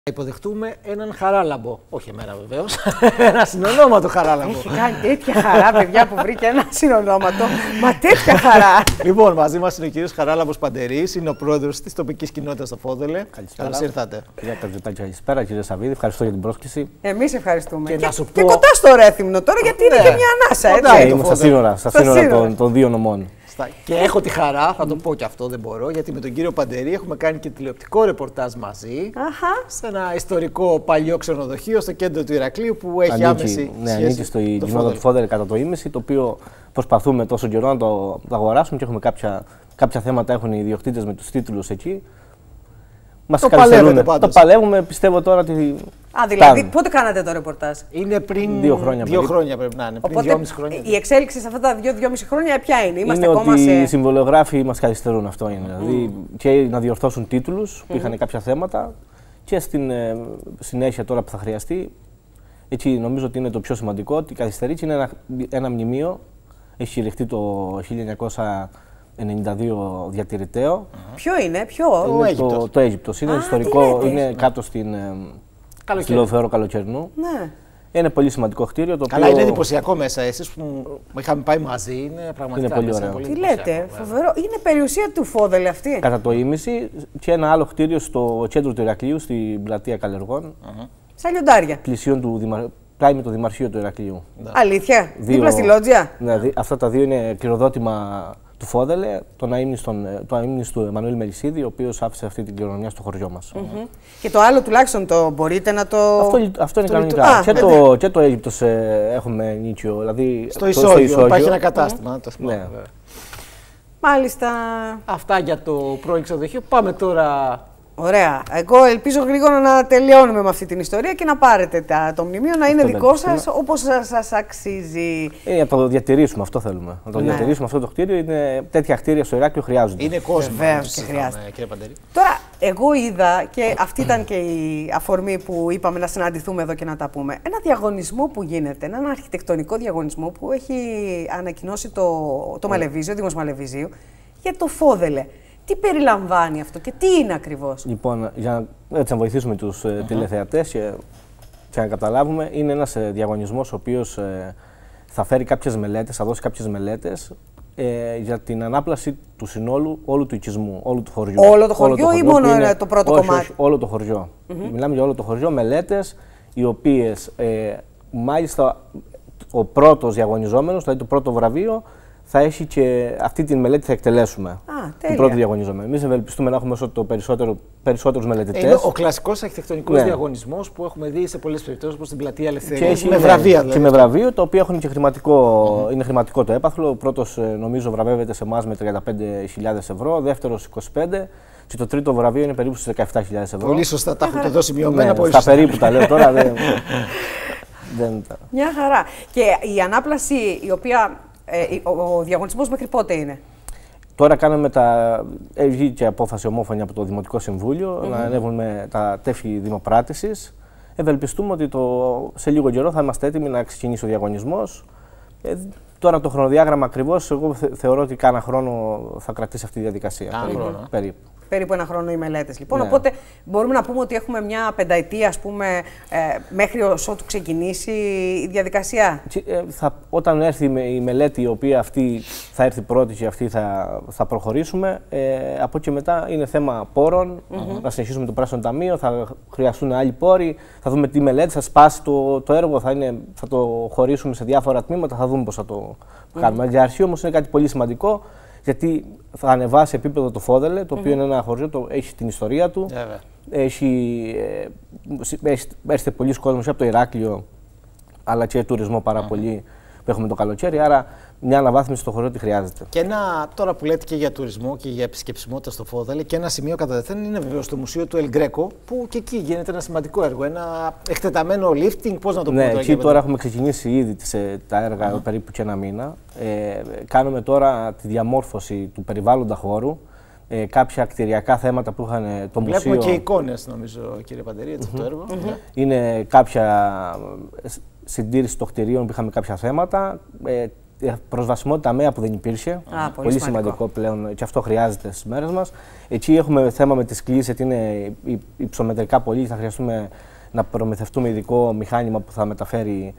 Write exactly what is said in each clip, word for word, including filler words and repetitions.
Υποδεχτούμε έναν χαράλαμπο. Όχι εμένα βεβαίως. Ένα συνονόματο χαράλαμπο. Έχει κάνει τέτοια χαρά, παιδιά, που βρήκε ένα συνονόματο. Μα τέτοια χαρά. Λοιπόν, μαζί μας είναι ο κύριος Χαράλαμπος Παντερής, είναι ο πρόεδρος της τοπικής κοινότητας στο Φόδελε. Καλησπέρα. Καλώς ήρθατε. Κυρία Καρδιωτάκη, καλησπέρα. Κύριε Σαββίδη, ευχαριστώ για την πρόσκληση. Εμείς ευχαριστούμε. Και Και, να σου και πω- κοντά στο Ρέθυμνο τώρα, γιατί είναι Ναι. και μια ανάσα, Κοντά έτσι. είναι. Είμαι στα Φόδελε. σύνορα, στα Στα σύνορα σύνορα. των, των δύο νομών. Στα- Και έχω τη χαρά, θα το πω και αυτό, δεν μπορώ, γιατί με τον κύριο Παντερή έχουμε κάνει και τηλεοπτικό ρεπορτάζ μαζί. Αχα. Σε ένα ιστορικό παλιό ξενοδοχείο στο κέντρο του Ηρακλείου που έχει άμεση Ανήκει, ναι, σχέση ανήκει στο το κοινότητα Φόδελε. του Φόδελε κατά το ίμιση, το οποίο προσπαθούμε τόσο καιρό να το, το αγοράσουμε και έχουμε κάποια, κάποια θέματα έχουν οι ιδιοκτήτες με τους τίτλους εκεί. Μας Το καθυστερούν. παλεύετε πάντως. Το παλεύουμε, πιστεύω τώρα ότι. Α, δηλαδή, φτάνει. πότε κάνατε το ρεπορτάζ. Είναι πριν Δύο χρόνια δύο περίπου. χρόνια πρέπει να είναι. Πριν Οπότε δυόμιση χρόνια. η εξέλιξη σε αυτά τα δύο-δυόμιση χρόνια ποια είναι. Είμαστε είναι ακόμα ότι οι σε. συμβολιογράφοι μας καθυστερούν, αυτό είναι. Δηλαδή και να διορθώσουν τίτλους που είχαν κάποια θέματα και στην ε, συνέχεια τώρα που θα χρειαστεί. Έτσι νομίζω ότι είναι το πιο σημαντικό, ότι καθυστερεί και είναι ένα, ένα μνημείο, έχει κηρυχτεί το χίλια εννιακόσια ενενήντα δύο διατηρηταίο. Ποιο είναι, ποιο. Είναι Αίγυπτος. το, το Αίγυπτος. Είναι Α, ιστορικό, τι λέτε. είναι κάτω στην, ε, στη Καλοκαίρι. Λεωφόρο Καλοκαιρινού. Ναι. Είναι πολύ σημαντικό κτίριο. Το Καλά, οποίο είναι εντυπωσιακό μέσα. Εσείς που είχαμε πάει μαζί, είναι πραγματικά Είναι πολύ μέσα, ωραίο. Τι εντυπωσιακό, λέτε, βέβαια. φοβερό. Είναι περιουσία του Φόδελε αυτή. κατά το ίμιση και ένα άλλο κτίριο στο κέντρο του Ηρακλείου, στην πλατεία Καλλεργών. Σαν λιοντάρια. Πλησίον του Δημαρ... Πλάι με το Δημαρχείο του Ηρακλείου. Αλήθεια. Δύο- Δίπλα στη Λότζια. Ναι, δι- αυτά τα δύο είναι κληροδότημα του Φόδελε, τον αείμνης, τον, το αείμνης του Εμμανουήλ Μελισσίδη, ο οποίος άφησε αυτή την κληρονομιά στο χωριό μας. Μμμ. Και το άλλο τουλάχιστον το μπορείτε να το. Αυτό, λει- αυτό είναι το κανονικά. λειτου- Α, και, βέβαια. το, και το Αίγυπτος ε, έχουμε νίκιο. Δηλαδή, Στο το- Ισόγειο υπάρχει ένα κατάστημα. να το θυμάμαι, Ναι. βέβαια. Μάλιστα. Αυτά για το πρώην ξενοδοχείο. Πάμε τώρα. Ωραία. Εγώ ελπίζω γρήγορα να τελειώνουμε με αυτή την ιστορία και να πάρετε τα, το μνημείο να είναι Αυτό δικό ελπίζουμε. σας όπως σας, σας αξίζει. Ε, να το διατηρήσουμε, αυτό θέλουμε. Να το Ναι. διατηρήσουμε αυτό το κτίριο. Είναι, τέτοια κτίρια στο Ηράκλειο χρειάζονται. Είναι κόσμο. Βεβαίως όπως και είχαμε, χρειάζεται. Κύριε Παντερή. Τώρα, εγώ είδα και αυτή ήταν και η αφορμή που είπαμε να συναντηθούμε εδώ και να τα πούμε. Ένα διαγωνισμό που γίνεται, έναν αρχιτεκτονικό διαγωνισμό που έχει ανακοινώσει το, το Μαλεβίζιο, Δήμος Μαλεβιζίου, για το Φόδελε. Τι περιλαμβάνει αυτό και τι είναι ακριβώς. Λοιπόν, για να, έτσι, να βοηθήσουμε τους uh τηλεθεατές και, και να καταλάβουμε, είναι ένας ε, διαγωνισμός ο οποίος ε, θα φέρει κάποιες μελέτες, θα δώσει κάποιες μελέτες ε, για την ανάπλαση του συνόλου όλου του οικισμού, όλου του χωριού. Όλο το χωριό ή που μόνο είναι- το πρώτο όχι, κομμάτι? όχι, όλο το χωριό. Μιλάμε για όλο το χωριό, μελέτες οι οποίες ε, μάλιστα ο πρώτος διαγωνιζόμενος, δηλαδή το πρώτο βραβείο, θα έχει και αυτή τη μελέτη θα εκτελέσουμε. τέλεια. Τον πρώτο διαγωνιζόμενο. Εμείς ευελπιστούμε να έχουμε όσο το περισσότερο, περισσότερους μελετητές. Είναι ο κλασικός αρχιτεκτονικός Ναι. διαγωνισμός που έχουμε δει σε πολλές περιπτώσεις, όπως στην Πλατεία Και Ελευθερίας. έχει, Με ναι, βραβεία Και δηλαδή. με βραβείο, το οποίο έχουν και χρηματικό, είναι χρηματικό το έπαθλο. Ο πρώτος ε, νομίζω βραβεύεται σε εμάς με τριάντα πέντε χιλιάδες ευρώ, ο δεύτερος είκοσι πέντε και το τρίτο βραβείο είναι περίπου στις δεκαεπτά χιλιάδες ευρώ. Πολύ σωστά τα έχετε δώσει μειωμένα. Ναι, πολύ στα σωστά. περίπου τα λέω τώρα. δεν, δεν, τα- Μια χαρά. Και η ανάπλαση η οποία. Ε, ο, ο διαγωνισμός μέχρι πότε είναι? Τώρα κάναμε τα. Έχει βγει και απόφαση ομόφωνη από το Δημοτικό Συμβούλιο να ανέβουμε τα τεύχη δημοπράτησης. Ευελπιστούμε ότι το, σε λίγο καιρό θα είμαστε έτοιμοι να ξεκινήσει ο διαγωνισμός. Ε, τώρα το χρονοδιάγραμμα ακριβώς, εγώ θε, θεωρώ ότι κάνα χρόνο θα κρατήσει αυτή η διαδικασία. Κάνα περίπου, χρόνο. περίπου. Περίπου ένα χρόνο οι μελέτες λοιπόν. Ναι. Οπότε μπορούμε να πούμε ότι έχουμε μια πενταετία, ας πούμε, ε, μέχρι ότου ξεκινήσει η διαδικασία. Και, ε, θα, όταν έρθει με- η μελέτη η οποία αυτή θα έρθει πρώτη και αυτή θα, θα προχωρήσουμε, ε, από εκεί και μετά είναι θέμα πόρων, να συνεχίσουμε το πράσινο ταμείο, θα χρειαστούν άλλοι πόροι, θα δούμε τι μελέτη, θα σπάσει το, το έργο, θα, είναι, θα το χωρίσουμε σε διάφορα τμήματα, θα δούμε πώς θα το κάνουμε. Για αρχή όμως είναι κάτι πολύ σημαντικό, γιατί θα ανεβάσει επίπεδο το Φόδελε, το οποίο είναι ένα χωριό, το, έχει την ιστορία του. Βέβαια. Έχει, ε, συ- έχει έρθει πολλοί κόσμος από το Ηράκλειο, αλλά και τουρισμό πάρα πολύ που έχουμε το καλοκαίρι. Άρα, μια αναβάθμιση στο χωριό τη χρειάζεται. Και ένα, τώρα που λέτε και για τουρισμό και για επισκεψιμότητα στο Φόδελε, και ένα σημείο κατά δεύτερον είναι βεβαίως το Μουσείο του El Greco, που και εκεί γίνεται ένα σημαντικό έργο. Ένα εκτεταμένο lifting, πώς να το πούμε. Ναι, τώρα, εκεί κύριε τώρα Παντερή? έχουμε ξεκινήσει ήδη τις, ε, τα έργα περίπου και ένα μήνα. Ε, κάνουμε τώρα τη διαμόρφωση του περιβάλλοντα χώρου. Ε, κάποια κτηριακά θέματα που είχαν ε, το Βλέπουμε μουσείο. και εικόνες, νομίζω, κύριε Παντερή, έτσι, από το έργο. Ναι. Είναι κάποια ε, συντήρηση των κτηρίων που είχαμε κάποια θέματα. Ε, προσβασιμότητα ταμεία που δεν υπήρχε. Α, πολύ, πολύ σημαντικό. σημαντικό πλέον και αυτό χρειάζεται στις μέρες μας. Εκεί έχουμε θέμα με τις κλίσεις, γιατί είναι υψομετρικά πολύ. Θα χρειαστούμε να προμηθευτούμε ειδικό μηχάνημα που θα μεταφέρει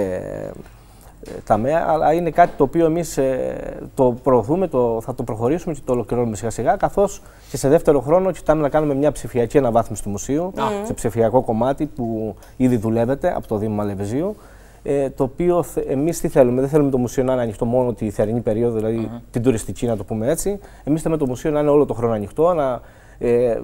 ε, ταμεία. Αλλά είναι κάτι το οποίο εμείς ε, το προωθούμε, το, θα το προχωρήσουμε και το ολοκληρώνουμε σιγά σιγά. Καθώς και σε δεύτερο χρόνο κοιτάμε να κάνουμε μια ψηφιακή αναβάθμιση του μουσείου, mm. σε ψηφιακό κομμάτι που ήδη δουλεύεται από το Δήμο Μαλεβιζίου. Ε, το οποίο εμείς τι θέλουμε, δεν θέλουμε το μουσείο να είναι ανοιχτό μόνο τη θερινή περίοδο, δηλαδή mm-hmm. την τουριστική, να το πούμε έτσι. Εμείς θέλουμε το μουσείο να είναι όλο το χρόνο ανοιχτό, να, ε,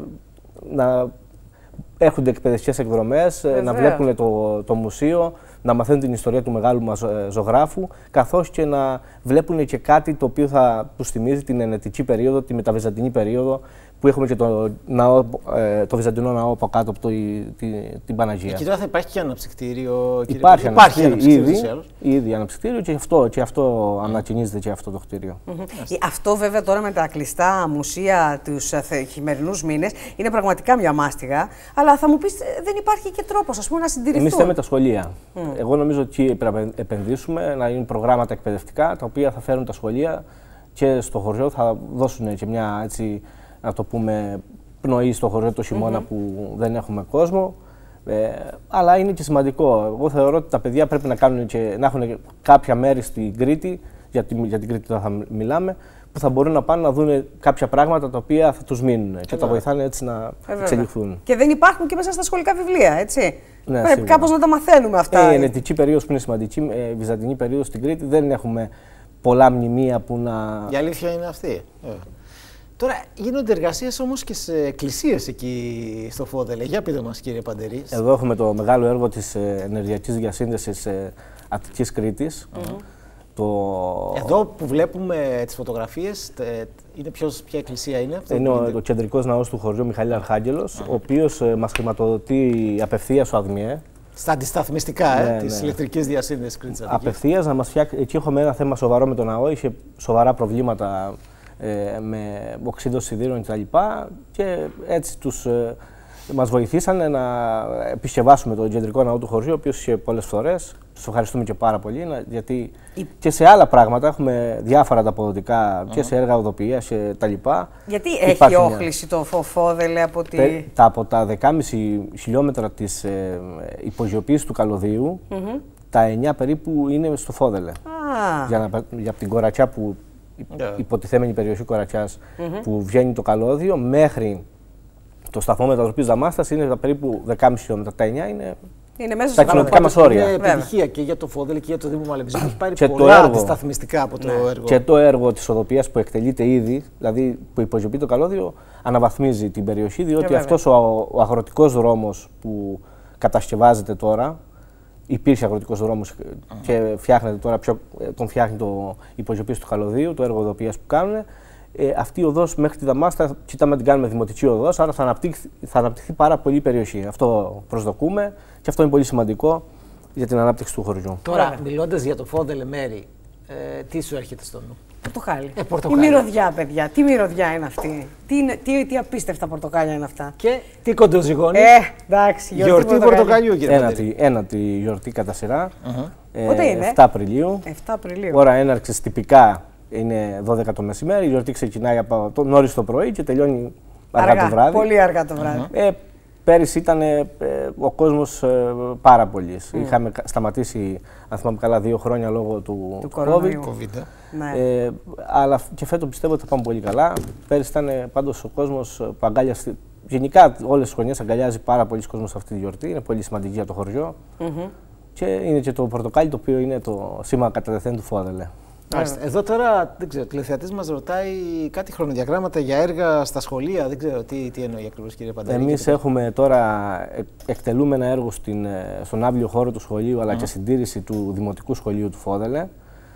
να έρχονται εκπαιδευτικές εκδρομές, να βλέπουν το, το μουσείο, να μαθαίνουν την ιστορία του μεγάλου μας ζωγράφου, καθώς και να βλέπουν και κάτι το οποίο θα τους θυμίζει την ενετική περίοδο, τη μεταβυζαντινή περίοδο, που έχουμε και το, ναό, ε, το βυζαντινό ναό από κάτω από το, τη, την Παναγία. Εκεί τώρα θα υπάρχει και αναψυκτήριο. Υπάρχει, υπάρχει αναψυκτήριο, ήδη, ήδη αναψυκτήριο και αυτό, και αυτό mm. ανακοινίζεται και αυτό το κτίριο. Mm-hmm. Αυτό βέβαια τώρα με τα κλειστά μουσεία τους χειμερινούς μήνες είναι πραγματικά μια μάστιγα, αλλά θα μου πεις δεν υπάρχει και τρόπος, ας πούμε, να συντηρηθούν. Εμείς θέλουμε τα σχολεία. Mm. Εγώ νομίζω ότι πρέπει να επενδύσουμε, να γίνουν προγράμματα εκπαιδευτικά, τα οποία θα φέρουν τα σχολεία και στο χωριό, θα δώσουν και μια έτσι, να το πούμε, πνοή στο χωριό το χειμώνα mm-hmm. που δεν έχουμε κόσμο. Ε, αλλά είναι και σημαντικό. Εγώ θεωρώ ότι τα παιδιά πρέπει να, κάνουν και, να έχουν κάποια μέρη στην Κρήτη, για την, για την Κρήτη τώρα θα μιλάμε, που θα μπορούν να πάνε να δουν κάποια πράγματα τα οποία θα τους μείνουν και τα βοηθάνε έτσι να ε, εξελιχθούν. Και δεν υπάρχουν και μέσα στα σχολικά βιβλία, έτσι. Ναι, πρέπει κάπως να τα μαθαίνουμε αυτά. Ε, η ενετική περίοδος που είναι σημαντική, η ε, βυζαντινή περίοδος στην Κρήτη, δεν έχουμε πολλά μνημεία που να. Η αλήθεια είναι αυτή. Ε. Τώρα γίνονται εργασίες όμως και σε εκκλησίες εκεί στο Φόδελε. Για πείτε μας, κύριε Παντερή. Εδώ έχουμε το μεγάλο έργο της ενεργειακής διασύνδεσης Αττικής Κρήτης. Mm-hmm. Το... Εδώ που βλέπουμε τις φωτογραφίες, είναι ποιος, ποια εκκλησία είναι? Αυτό είναι ο, ο κεντρικός ναός του χωριού Μιχαήλ Αρχάγγελος, mm-hmm. ο οποίος ε, μας χρηματοδοτεί απευθείας ο ΑΔΜΙΕ. Στα αντισταθμιστικά ναι, ε, της ναι. ηλεκτρικής διασύνδεσης Κρήτης Αττικής. Απευθείας να μας φτιάξει. Εκεί έχουμε ένα θέμα σοβαρό με τον ναό, είχε σοβαρά προβλήματα ε, με οξύδωση σιδήρων κτλ. Και έτσι τους, ε, μας βοηθήσανε να επισκευάσουμε τον κεντρικό ναό του χωριού, ο οποίος είχε πολλές φορές. Τους ευχαριστούμε και πάρα πολύ, γιατί Η... και σε άλλα πράγματα έχουμε διάφορα ανταποδοτικά mm. και σε έργα οδοποιίας και τα λοιπά. Γιατί έχει όχληση το Φόδελε από τη... Τε, τα, από τα δεκάμισι χιλιόμετρα της ε, υπογειοποίησης του καλωδίου, mm-hmm. τα εννιά περίπου είναι στο Φόδελε. Ah. Για, να, για την Κορατσιά, που, yeah. υποτιθέμενη περιοχή Κορατσιάς, mm-hmm. που βγαίνει το καλώδιο, μέχρι το σταθμό μετατροπής Δαμάστας είναι τα περίπου δεκάμισι χιλιόμετρα. Τα εννιά είναι... Είναι μέσα στα κοινωνικά μας όρια. Είναι επιτυχία και για το Φόδελε και για το Δήμο Μαλεβιζίου. Έχει πάρει και πολλά έργο, αντισταθμιστικά από το ναι. έργο. Και το έργο της οδοποιίας που εκτελείται ήδη, δηλαδή που υπογειοποιεί το καλώδιο, αναβαθμίζει την περιοχή, διότι αυτός ο, ο αγροτικός δρόμος που κατασκευάζεται τώρα, υπήρχε αγροτικός δρόμος mm. και φτιάχνεται τώρα, πιο, τον φτιάχνει το υπογειοποίηση του καλωδίου, το έργο οδοποιίας που κάνουν. Ε, αυτή η οδός μέχρι τη Δαμάστα, κοιτάμε να την κάνουμε δημοτική οδός, άρα θα αναπτυχθεί, θα αναπτυχθεί πάρα πολύ η περιοχή. Αυτό προσδοκούμε και αυτό είναι πολύ σημαντικό για την ανάπτυξη του χωριού. Τώρα, μιλώντας για το Φόδελε Μέρη, ε, τι σου έρχεται στο νου? Πορτοκάλι. Ε, πορτοκάλι. Τι μυρωδιά, παιδιά, τι μυρωδιά είναι αυτή. Τι, είναι, τι, τι απίστευτα πορτοκάλια είναι αυτά. Και τι κοντοζυγόνι. Ε, εντάξει, γιορτή, γιορτή πορτοκαλιού, κύριε Ένατη, ένατη γιορτή κατά σειρά. Uh-huh. Ε, Πότε είναι? εφτά Απριλίου. εφτά Απριλίου. Ώρα έναρξης τυπικά είναι δώδεκα το μεσημέρι, η γιορτή ξεκινάει από το νωρίς το πρωί και τελειώνει αργά, αργά το βράδυ. Πολύ αργά το βράδυ. Uh-huh. Ε, πέρυσι ήταν ε, ο κόσμος ε, πάρα πολύς. Mm. Είχαμε σταματήσει, αν θυμάμαι καλά, δύο χρόνια λόγω του, του COVID. Ναι. Ε, αλλά και φέτος πιστεύω ότι θα πάμε πολύ καλά. Πέρυσι ήταν πάντως ο κόσμος που αγκάλιασε. Γενικά όλες τις χρονιές αγκαλιάζει πάρα πολλοί κόσμος αυτή τη γιορτή. Είναι πολύ σημαντική για το χωριό. Mm-hmm. Και είναι και το πορτοκάλι, το οποίο είναι το σήμα κατά τεθέν του Φόδελε. Yeah. Εδώ τώρα, δεν ξέρω, ο τηλεθεατής μας ρωτάει κάτι χρονοδιαγράμματα για έργα στα σχολεία. Δεν ξέρω τι, τι εννοεί ακριβώς, κύριε Παντερή. Εμείς έχουμε τώρα, εκτελούμε ένα έργο στην, στον άβλιο χώρο του σχολείου, αλλά mm. και συντήρηση του Δημοτικού Σχολείου του Φόδελε.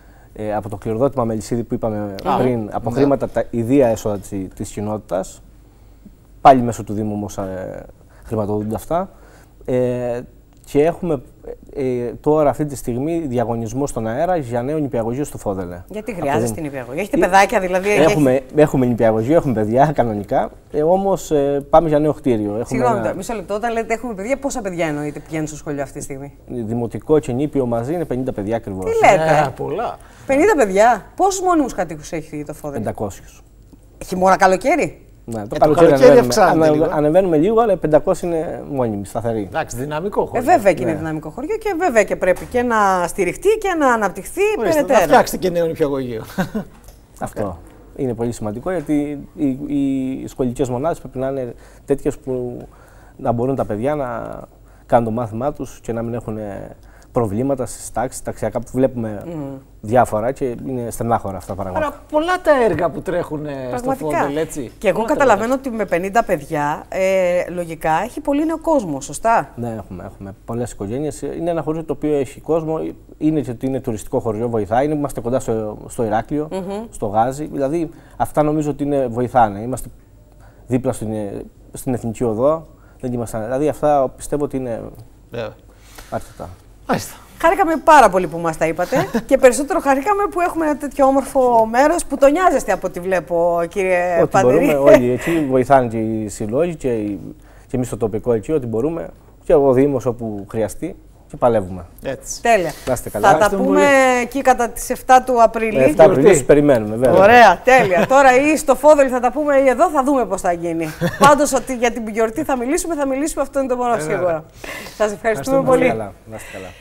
Ε, από το κληροδότημα Μελισσίδη που είπαμε ah. πριν, από yeah. χρήματα τα ιδία έσοδα της κοινότητας. Πάλι μέσω του Δήμου όμως ε, χρηματοδοτούνται αυτά. Ε, και έχουμε ε, τώρα αυτή τη στιγμή διαγωνισμό στον αέρα για νέο νηπιαγωγείο στο Φόδελε. Γιατί χρειάζεστε την νηπιαγωγείο? Έχετε παιδάκια δηλαδή? Έχουμε, έχει... έχουμε νηπιαγωγείο, έχουμε παιδιά κανονικά, ε, όμως ε, πάμε για νέο κτίριο. Συγγνώμη, ένα... μισό λεπτό. Όταν λέτε έχουμε παιδιά, πόσα παιδιά εννοείτε πηγαίνουν στο σχολείο αυτή τη στιγμή? Δημοτικό και νήπιο μαζί είναι πενήντα παιδιά ακριβώς. Τι λέτε? Ε, πολλά. πενήντα παιδιά. Πόσους μόνιμους κατοίκους έχει το Φόδελε? πεντακόσιους. Χειμώνα, καλοκαίρι? Ναι, το ε, καλοκαίρι ανεβαίνουμε, ανεβαίνουμε, ανεβαίνουμε λίγο, αλλά πεντακόσιοι είναι μόνιμοι, σταθεροί. Εντάξει, δυναμικό χώρο. Ε, βέβαια και είναι ναι. δυναμικό χωριό και βέβαια και πρέπει και να στηριχτεί και να αναπτυχθεί περαιτέρω. Να φτιάξετε και νέο νηπιαγωγείο. Αυτό είναι πολύ σημαντικό, γιατί οι, οι σχολικές μονάδες πρέπει να είναι τέτοιες που να μπορούν τα παιδιά να κάνουν το μάθημά τους και να μην έχουν προβλήματα στις τάξεις, ταξιακά που βλέπουμε mm. διάφορα και είναι στενάχωρα αυτά τα πράγματα. Άρα πολλά τα έργα που τρέχουν στο Φόδελε, έτσι. Και εγώ καταλαβαίνω ότι με πενήντα παιδιά ε, λογικά έχει πολύ νέο κόσμο, σωστά? Ναι, έχουμε, έχουμε πολλές οικογένειες. Είναι ένα χωριό το οποίο έχει κόσμο, είναι και ότι είναι τουριστικό χωριό, βοηθάει. Είμαστε κοντά στο, στο Ηράκλειο, mm-hmm. στο Γάζι. Δηλαδή αυτά νομίζω ότι είναι, βοηθάνε. Είμαστε δίπλα στην, στην Εθνική Οδό. Δεν είμαστε, δηλαδή αυτά πιστεύω ότι είναι yeah. αρκετά. Μάλιστα. Χάρηκαμε πάρα πολύ που μας τα είπατε και περισσότερο χαρήκαμε που έχουμε ένα τέτοιο όμορφο μέρος που το νοιάζεστε από ό,τι βλέπω, κύριε ό,τι Παντηρή. Μπορούμε, όλοι εκεί βοηθάνε και οι συλλόγοι και, και εμείς στο τοπικό εκεί, ό,τι μπορούμε και ο Δήμος όπου χρειαστεί και παλεύουμε. Έτσι. Τέλεια. Καλά. Θα τα πούμε πολύ. Εκεί κατά τις επτά του Απριλίου. επτά Απριλίου σας περιμένουμε, βέβαια. Ωραία, τέλεια. Τώρα ή στο Φόδελε θα τα πούμε ή εδώ, θα δούμε πώς θα γίνει. Πάντως ότι για την γιορτή θα μιλήσουμε, θα μιλήσουμε, αυτό είναι το μόνο σίγουρο. Σας ευχαριστούμε πολύ. Καλά. Να είστε καλά.